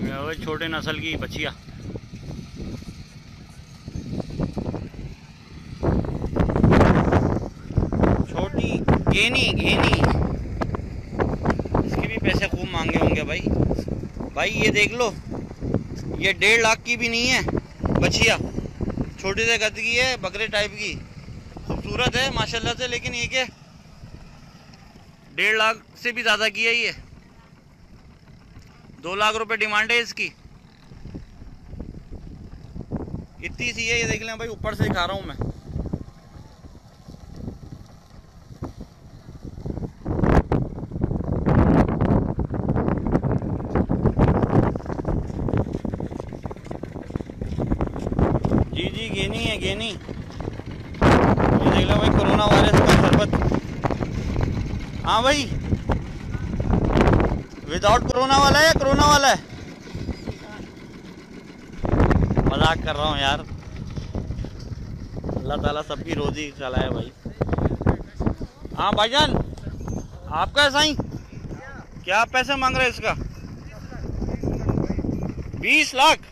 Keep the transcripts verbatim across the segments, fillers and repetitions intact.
वो छोटे नस्ल की बछिया। छोटी गेनी गेनी, इसके भी पैसे खूब मांगे होंगे भाई। भाई ये देख लो, ये डेढ़ लाख की भी नहीं है बछिया, छोटी से कद की है, बकरे टाइप की, खूबसूरत है माशाल्लाह से। लेकिन ये क्या डेढ़ लाख से भी ज़्यादा की है ये, दो लाख रुपए डिमांड है इसकी। इतनी सी है ये, देख लें भाई, ऊपर से दिखा रहा हूँ मैं। जी जी गेनी है गेनी। ये देख लो भाई, कोरोना वायरस का शरबत। हाँ भाई, विदाउट कोरोना वाला है या कोरोना वाला है? मजाक कर रहा हूँ यार, अल्लाह ताला सबकी रोजी चलाए भाई। हाँ भाईजान, आपका है साईं, क्या पैसे मांग रहे हैं इसका? बीस लाख?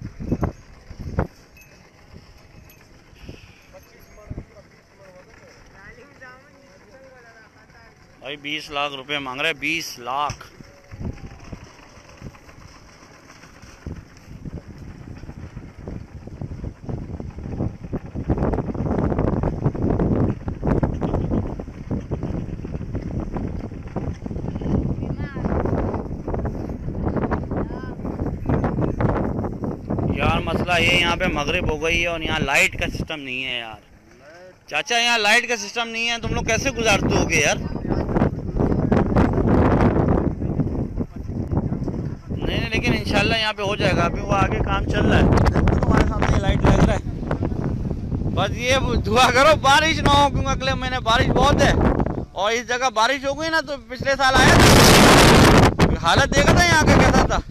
भाई बीस लाख रुपए मांग रहे हैं, बीस लाख। यार मसला ये, यहाँ पे मगरिब हो गई है और यहाँ लाइट का सिस्टम नहीं है यार। चाचा यहाँ लाइट का सिस्टम नहीं है, तुम लोग कैसे गुजारते होगे यार? नहीं नहीं, लेकिन इंशाल्लाह यहाँ पे हो जाएगा। अभी वो आगे काम चल रहा है, तुम्हारे सामने लाइट लग रहा है। बस ये दुआ करो बारिश ना हो, क्योंकि अगले महीने बारिश बहुत है। और इस जगह बारिश हो गई ना तो पिछले साल आया था, हालत देखा था यहाँ का कैसा था।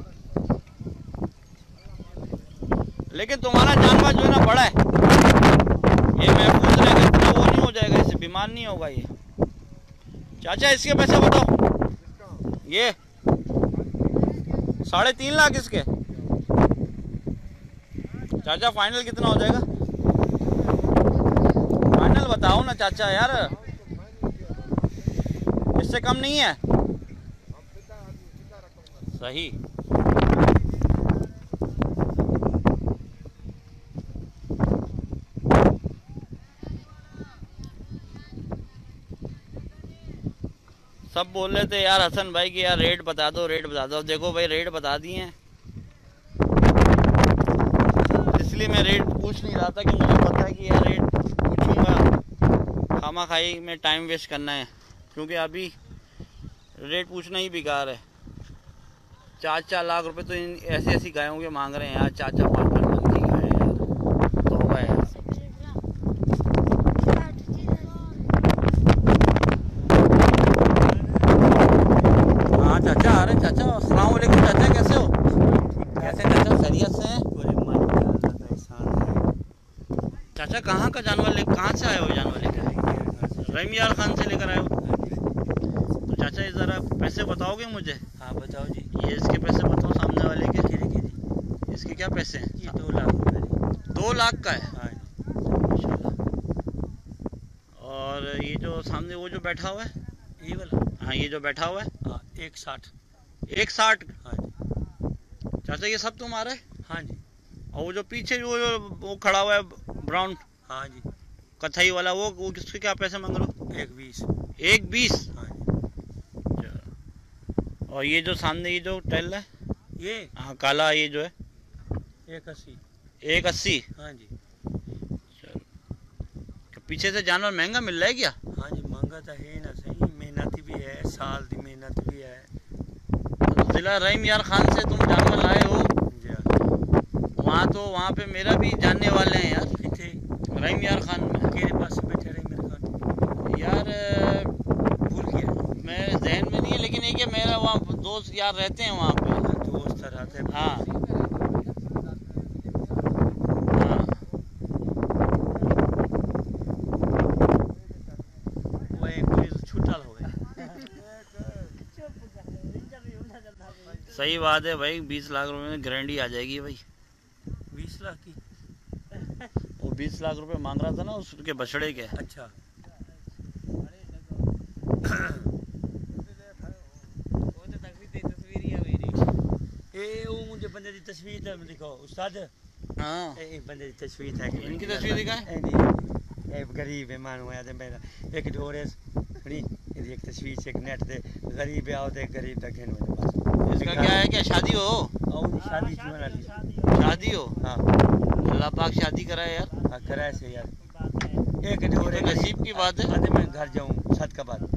लेकिन तुम्हारा जानवर जो है ना बड़ा है, ये महफूज रहेगा, इतना वो नहीं हो जाएगा, इससे बीमार नहीं होगा ये। चाचा इसके पैसे बताओ। ये साढ़े तीन लाख इसके। चाचा फाइनल कितना हो जाएगा? फाइनल बताओ ना चाचा यार, इससे कम नहीं है? सही। सब बोल रहे थे यार हसन भाई कि यार रेट बता दो, रेट बता दो। देखो भाई रेट बता दिए हैं, इसलिए मैं रेट पूछ नहीं रहा था कि मुझे पता है कि यार रेट पूछूंगा खामा खाई में टाइम वेस्ट करना है, क्योंकि अभी रेट पूछना ही बेकार है। चार चार लाख रुपए तो इन ऐसी ऐसी गायों के मांग रहे हैं यार, चार चार पाँच पाँच मन की गाय है यार, तो है। चाचा आ रहे चाचा, अस्सलाम वालेकुम चाचा, कैसे हो? कैसे चाचा, खैरियत से हैं? चाचा कहाँ का जानवर ले, कहाँ से आए हो जानवर लेकर? रहीम यार खान से लेकर आए हो? तो चाचा ये ज़रा पैसे बताओगे मुझे? हाँ बताओ जी। ये इसके पैसे बताओ, सामने वाले के। गिरी गिरी इसके क्या पैसे हैं? ये दो लाख रुपये। दो लाख का है? हाँ माशाल्लाह। और ये जो सामने वो जो बैठा हुआ है, ये वाला? हाँ ये जो बैठा हुआ है, हाँ एक साठ। एक साठ? हाँ जी। चाचा ये सब तुम्हारा है? हाँ जी। और वो जो पीछे जो वो खड़ा हुआ है ब्राउन, हाँ जी, कथई वाला, वो वो किसके क्या पैसे मांग रहे हो? एक बीस। एक बीस? हाँ जी। और ये जो सामने ये जो टहल रहा है, ये हाँ काला, ये जो है एक अस्सी। एक अस्सी? हाँ जी। चलो, पीछे से जानवर महंगा मिल रहा है क्या? हाँ जी, महंगा तो है ना, सही मेहनत भी है, साल की मेहनत भी है। तो जिला रहीम यार खान से तुम जानवर लाए हो जी हाँ। वहाँ, तो वहाँ पे मेरा भी जानने वाले हैं यार। कितने? रहीम यार खान में। केरे पास बैठे रहे मेरे खान? यार भूल गया मैं जहन में नहीं है, लेकिन एक मेरा वहाँ दोस्त यार रहते हैं वहाँ पे। दोस्त रहते हैं? हाँ हाँ। वो एक कोई छुट्टा हो गया। सही बात है भाई, बीस लाख रुपए में गारंटी आ जाएगी भाई। बीस लाख की? वो बीस लाख रुपए मांग रहा था ना उसके बछड़े के। अच्छा। ए वो मुझे बंदे की तस्वीर है, दिखाओ उस्ताद। हाँ एक बंदे की तस्वीर है। इनकी तस्वीर दिखाएं। ए नहीं, ए गरीब है मानो है, मेरा एक ढोरे नहीं, एक तस्वीर से एक नेट दे गरीब आओ ते गरीब तक है बस। इसका क्या है, क्या शादी हो? और शादी थी मना दी। शादी हो? हाँ अल्लाह पाक शादी कराए यार। हाँ कराए से यार। एक ढोरे तो नसीब की बात है। आधे मैं घर जाऊँ सात का बाद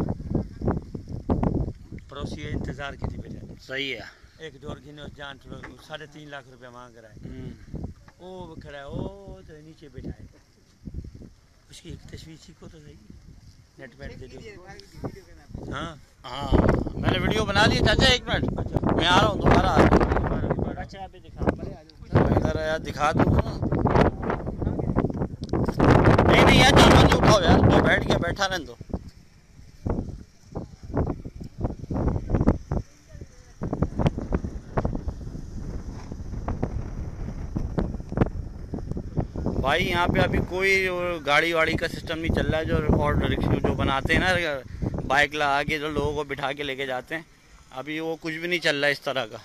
पड़ोसी इंतजार की थी बेटा। सही है। एक ढोर गिनो जान साढ़े तीन लाख रुपया मांग रहा है। हम्म। वो खड़ा है, वो तो नीचे बैठा है। उसकी एक तस्वीर सीखो तो सही, नेट पे दे दो। हाँ हाँ मैंने वीडियो बना दी चाचा, एक मिनट अच्छा मैं आ रहा हूँ, दोबारा आ रहा हूँ। अच्छा अभी दिखा इधर यार दिखा दूँगा ना। नहीं नहीं यार जानवर नहीं उठाओ यार, जो बैठ गया बैठा रहने दो। भाई यहाँ पे अभी कोई गाड़ी वाड़ी का सिस्टम नहीं चल रहा है। जो और रिक्शा जो बनाते हैं ना, बाइक लगा के जो लोगों को बिठा के लेके जाते हैं, अभी वो कुछ भी नहीं चल रहा है इस तरह का।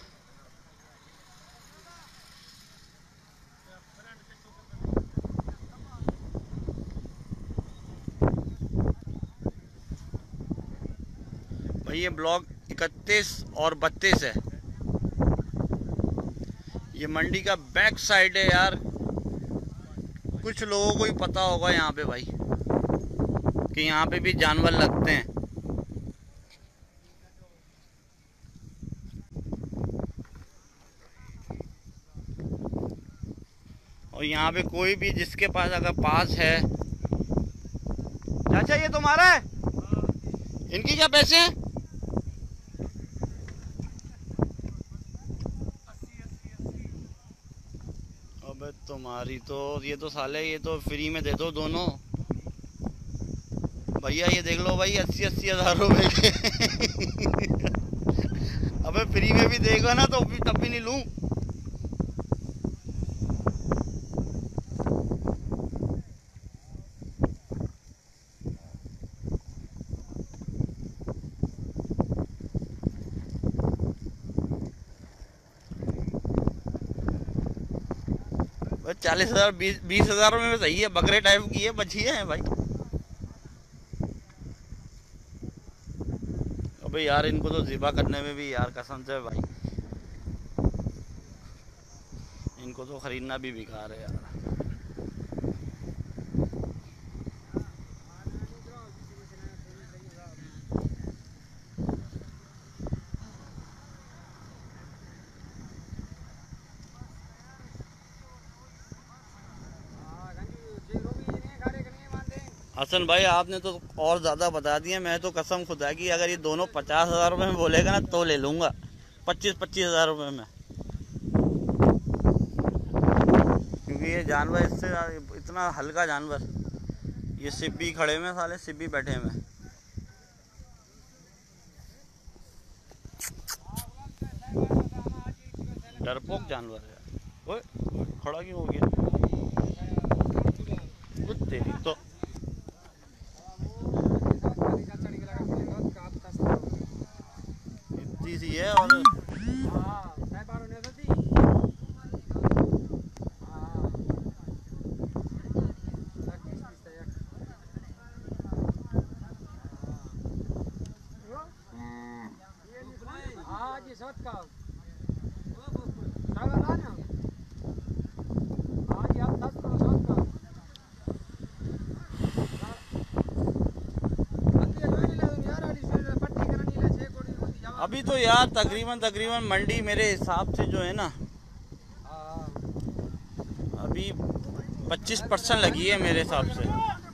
भाई ये ब्लॉक इकतीस और बत्तीस है, ये मंडी का बैक साइड है यार। कुछ लोगों को ही पता होगा यहाँ पे भाई कि यहाँ पे भी जानवर लगते हैं। और यहाँ पे कोई भी जिसके पास अगर पास है, चाचा ये तुम्हारा है, इनकी क्या पैसे हैं? अबे तुम्हारी तो ये तो साले ये तो फ्री में दे दो दोनों। भैया ये देख लो भाई, अस्सी अस्सी हजार रुपए के। अबे फ्री में भी देगा ना तो भी तब भी नहीं लूं। चालीस हजार बीस बीस हजार में सही है, बकरे टाइप की है, बची है भाई। अबे यार इनको तो ज़िबा करने में भी यार कसम से भाई, इनको तो खरीदना भी बेकार है यार। हसन भाई आपने तो और ज़्यादा बता दिया। मैं तो कसम खुदा की अगर ये दोनों पचास हज़ार रुपये में बोलेगा ना तो ले लूँगा, पच्चीस पच्चीस हज़ार रुपये में। क्योंकि ये जानवर इससे इतना हल्का जानवर, ये सिब्बी खड़े में साले, सिब्बी बैठे में। डरपोक जानवर है। ओए खड़ा क्यों हो गया? तेरी तो इतनी सी है। और अभी तो यार तकरीबन तकरीबन मंडी मेरे हिसाब से जो है ना अभी पच्चीस परसेंट लगी है मेरे हिसाब से।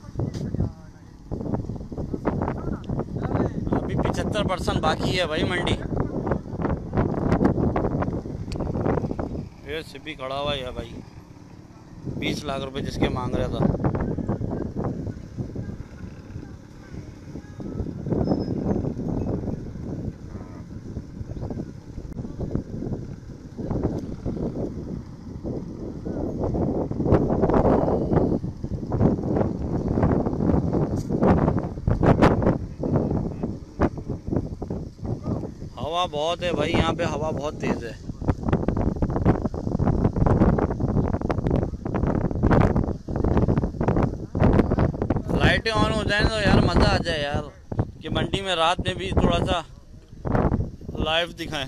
अभी पिछहत्तर परसेंट बाकी है भाई मंडी। फिर सिब्बी खड़ा हुआ है भाई, बीस लाख रुपए जिसके मांग रहा था। हवा बहुत है भाई, यहाँ पे हवा बहुत तेज है। लाइटें ऑन हो जाए तो यार मज़ा आ जाए यार, कि मंडी में रात में भी थोड़ा सा लाइव दिखाएं।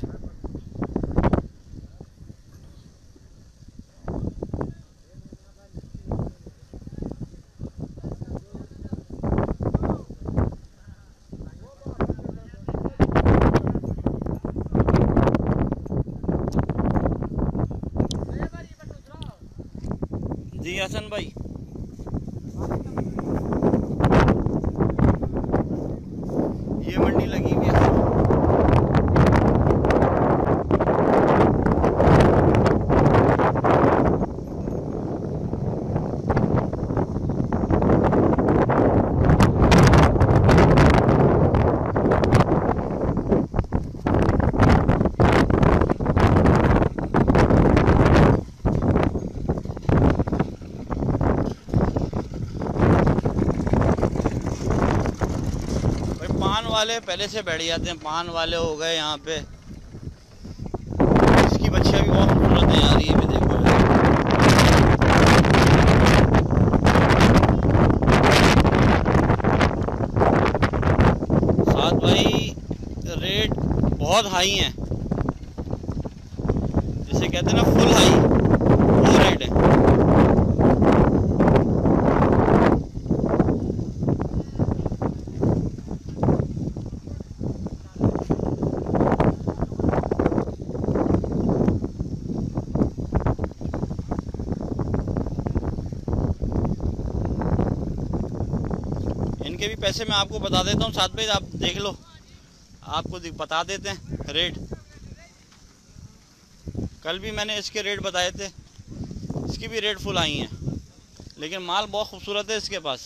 जी हसन भाई, ये मंडी लगी हुई है। पान वाले पहले से बैठ जाते हैं, पान वाले हो गए यहाँ पे। इसकी बच्चियाँ भी बहुत खूबसूरत है यार, ये भी देखो। साथ भाई रेट बहुत हाई हैं, जिसे कहते हैं ना फुल हाई, वो रेट है। इनके भी पैसे मैं आपको बता देता हूँ साथ में, आप देख लो, आपको बता देते हैं रेट। कल भी मैंने इसके रेट बताए थे, इसकी भी रेट फुल आई हैं, लेकिन माल बहुत खूबसूरत है इसके पास।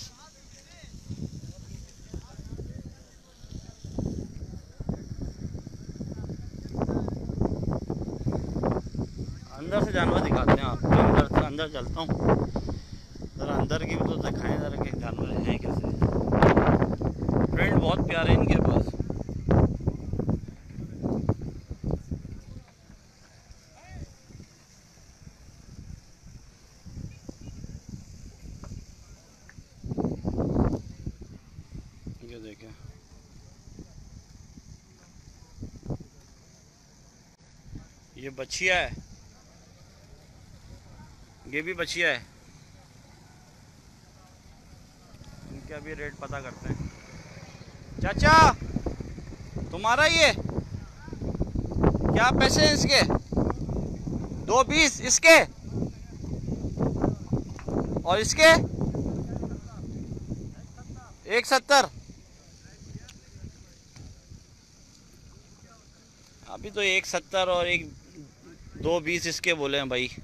अंदर से जानवर दिखाते हैं आपको, अंदर से अंदर चलता हूँ ज़रा, अंदर की भी तो दिखाएं ज़रा कि जानवर हैं कैसे। प्रिंट बहुत प्यारे इनके पास। ये देखें, ये बछिया है, ये भी बछिया है। इनके अभी रेट पता करते हैं। चाचा तुम्हारा ये क्या पैसे हैं इसके? दो बीस इसके, और इसके एक सत्तर। अभी तो एक सत्तर और एक दो बीस इसके बोले हैं भाई।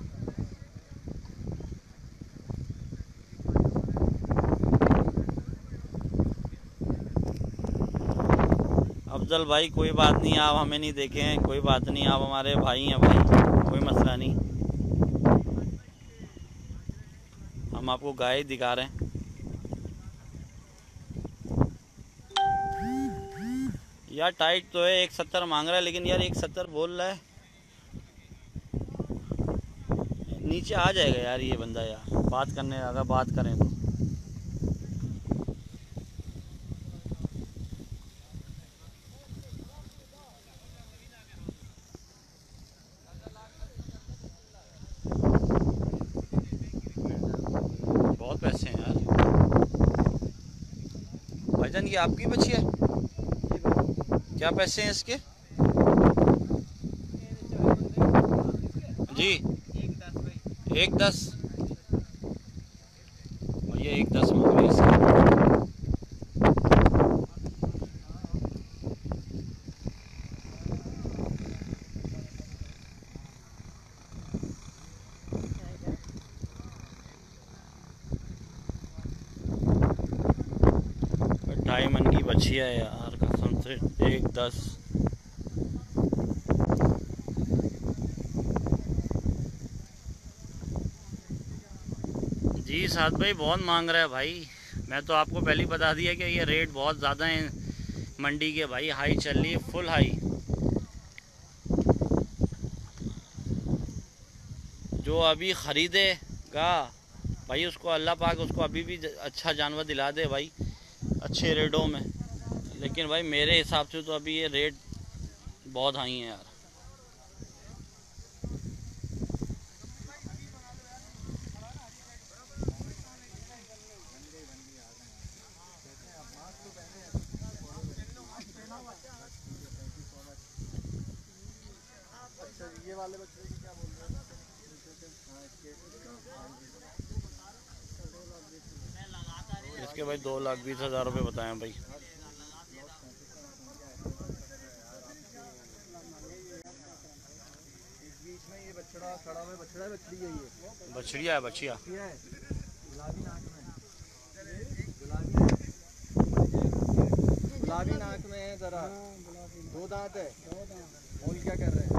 अफजल भाई कोई बात नहीं, आप हमें नहीं देखे हैं, कोई बात नहीं, आप हमारे भाई हैं भाई, कोई मसला नहीं। हम आपको गाय दिखा रहे हैं। यार टाइट तो है, एक सत्तर मांग रहा है, लेकिन यार एक सत्तर बोल रहा है, नीचे आ जाएगा यार ये बंदा यार, बात करने अगर बात करें तो। बहुत पैसे हैं यार। भाईजान ये आपकी बच्ची है, क्या पैसे हैं इसके? जी एक दस, और ये एक दस मांग रही है। ढाई मन की बच्चिया है यार कसम से, एक दस। जी साथ भाई बहुत मांग रहा है भाई, मैं तो आपको पहले ही बता दिया कि ये रेट बहुत ज़्यादा है मंडी के भाई, हाई चल रही है, फुल हाई। जो अभी ख़रीदेगा भाई उसको अल्लाह पाक उसको अभी भी अच्छा जानवर दिला दे भाई, अच्छे रेटों में। लेकिन भाई मेरे हिसाब से तो अभी ये रेट बहुत हाई है यार। ये वाले बच्चे की क्या बोल रहे हैं? इसके भाई दो लाख बीस हज़ार रुपये बताएं भाई। बीच में ये बछड़ा खड़ा हुआ है, बछड़ा है बछड़ी है? ये बछड़िया है, बछिया गुलाबी नाक में, गुलाबी नाक में है जरा, दो दांत है। मोल क्या कर रहे हैं?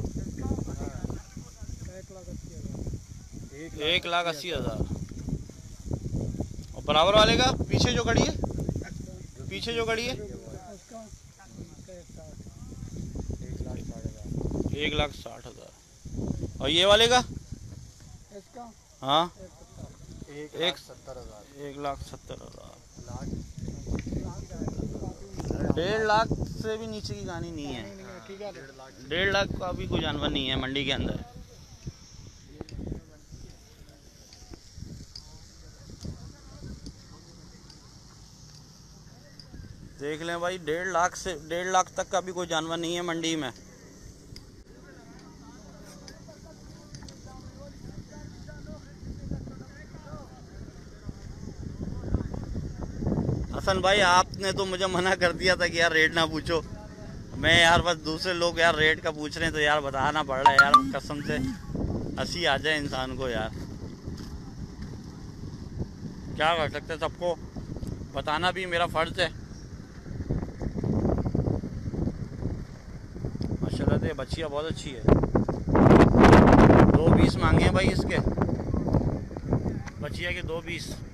एक लाख अस्सी हज़ार। और बराबर वाले का पीछे जो खड़ी है, पीछे जो खड़ी है एक लाख साठ हज़ार। और ये वाले का इसका हाँ एक सत्तर हजार। एक लाख सत्तर हज़ार। डेढ़ लाख से भी नीचे की कहानी नहीं है। डेढ़ लाख का भी कोई जानवर नहीं है मंडी के अंदर। देख लें भाई, डेढ़ लाख से डेढ़ लाख तक का भी कोई जानवर नहीं है मंडी में। हसन भाई आपने तो मुझे मना कर दिया था कि यार रेट ना पूछो। मैं यार बस दूसरे लोग यार रेट का पूछ रहे हैं तो यार बताना पड़ रहा है यार, कसम से हंसी आ जाए इंसान को यार। क्या कर सकते, सबको बताना भी मेरा फ़र्ज़ है। माशाल्लाह से बच्चियाँ बहुत अच्छी है। दो बीस मांगे हैं भाई इसके, बच्चिया के दो बीस।